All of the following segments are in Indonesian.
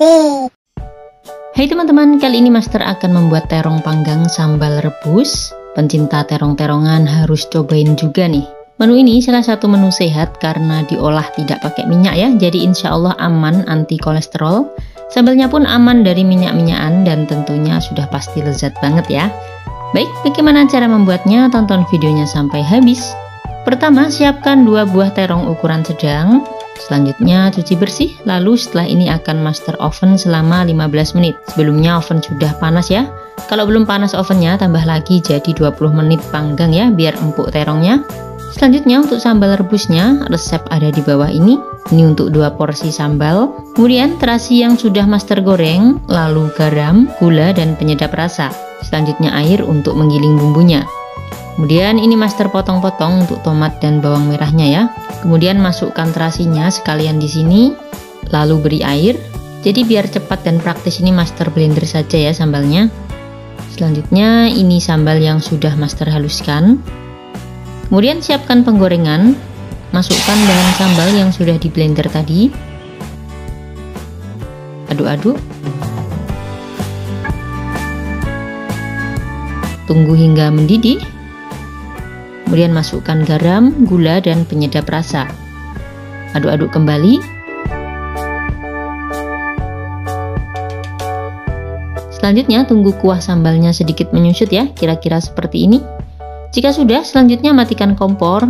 Hai teman-teman, kali ini Master akan membuat terong panggang sambal rebus. Pencinta terong-terongan harus cobain juga nih. Menu ini salah satu menu sehat karena diolah tidak pakai minyak ya. Jadi insya Allah aman anti kolesterol. Sambalnya pun aman dari minyak-minyakan dan tentunya sudah pasti lezat banget ya. Baik, bagaimana cara membuatnya? Tonton videonya sampai habis. Pertama, siapkan 2 buah terong ukuran sedang. Selanjutnya cuci bersih, lalu setelah ini akan Master oven selama 15 menit. Sebelumnya oven sudah panas ya. Kalau belum panas ovennya, tambah lagi jadi 20 menit panggang ya, biar empuk terongnya. Selanjutnya untuk sambal rebusnya, resep ada di bawah ini. Ini untuk 2 porsi sambal. Kemudian terasi yang sudah Master goreng, lalu garam, gula, dan penyedap rasa. Selanjutnya air untuk menggiling bumbunya. Kemudian ini Master potong-potong untuk tomat dan bawang merahnya ya. Kemudian masukkan terasinya sekalian di sini, lalu beri air. Jadi biar cepat dan praktis ini Master blender saja ya sambalnya. Selanjutnya ini sambal yang sudah Master haluskan. Kemudian siapkan penggorengan. Masukkan bahan sambal yang sudah di blender tadi. Aduk-aduk. Tunggu hingga mendidih. Kemudian masukkan garam, gula, dan penyedap rasa. Aduk-aduk kembali. Selanjutnya tunggu kuah sambalnya sedikit menyusut ya, kira-kira seperti ini. Jika sudah, selanjutnya matikan kompor.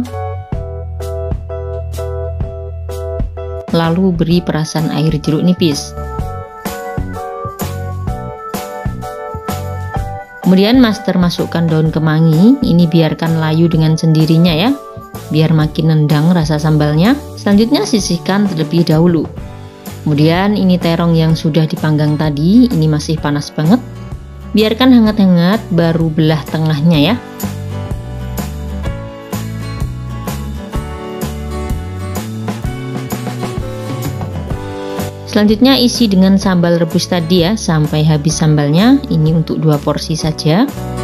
Lalu beri perasan air jeruk nipis. Kemudian Master masukkan daun kemangi, ini biarkan layu dengan sendirinya ya, biar makin nendang rasa sambalnya. Selanjutnya sisihkan terlebih dahulu. Kemudian ini terong yang sudah dipanggang tadi, ini masih panas banget. Biarkan hangat-hangat, baru belah tengahnya ya. Selanjutnya isi dengan sambal rebus tadi ya, sampai habis sambalnya. Ini untuk 2 porsi saja.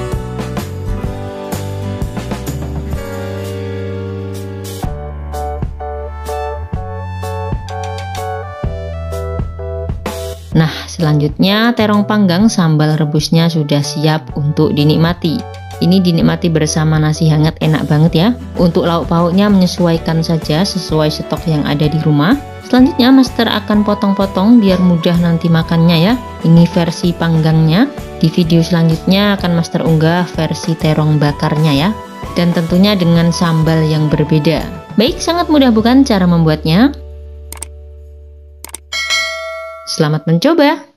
Nah, selanjutnya terong panggang sambal rebusnya sudah siap untuk dinikmati. Ini dinikmati bersama nasi hangat, enak banget ya. Untuk lauk pauknya menyesuaikan saja sesuai stok yang ada di rumah. Selanjutnya Master akan potong-potong biar mudah nanti makannya ya. Ini versi panggangnya. Di video selanjutnya akan Master unggah versi terong bakarnya ya. Dan tentunya dengan sambal yang berbeda. Baik, sangat mudah bukan cara membuatnya? Selamat mencoba!